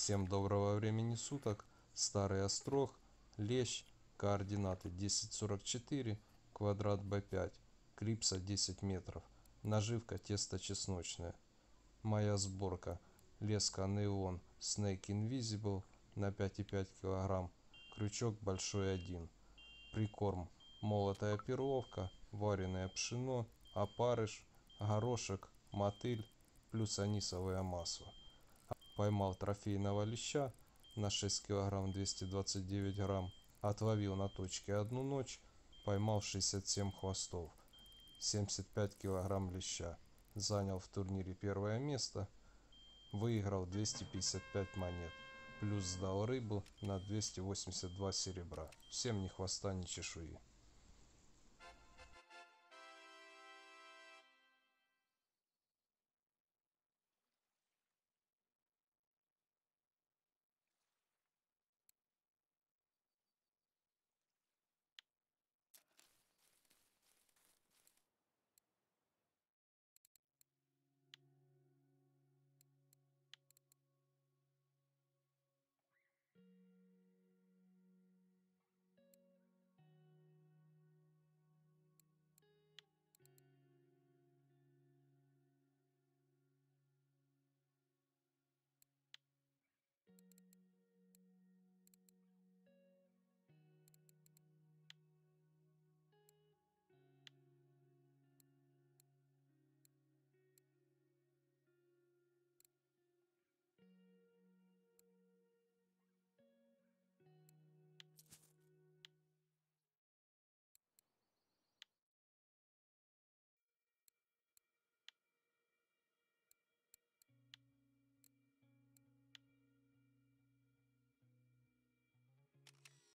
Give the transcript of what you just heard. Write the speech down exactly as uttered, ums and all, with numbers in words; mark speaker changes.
Speaker 1: Всем доброго времени суток. Старый Острог, лещ, координаты десять сорок четыре, квадрат бэ пять, клипса десять метров, наживка тесто чесночное. Моя сборка: леска неон Snake Invisible на пять и пять килограмм, крючок большой один, прикорм: молотая перловка, вареное пшено, опарыш, горошек, мотыль плюс анисовое масло. Поймал трофейного леща на шесть килограмм двести двадцать девять грамм, отловил на точке одну ночь, поймал шестьдесят семь хвостов, семьдесят пять килограмм леща, занял в турнире первое место, выиграл двести пятьдесят пять монет, плюс сдал рыбу на двести восемьдесят два серебра. Всем ни хвоста, ни чешуи.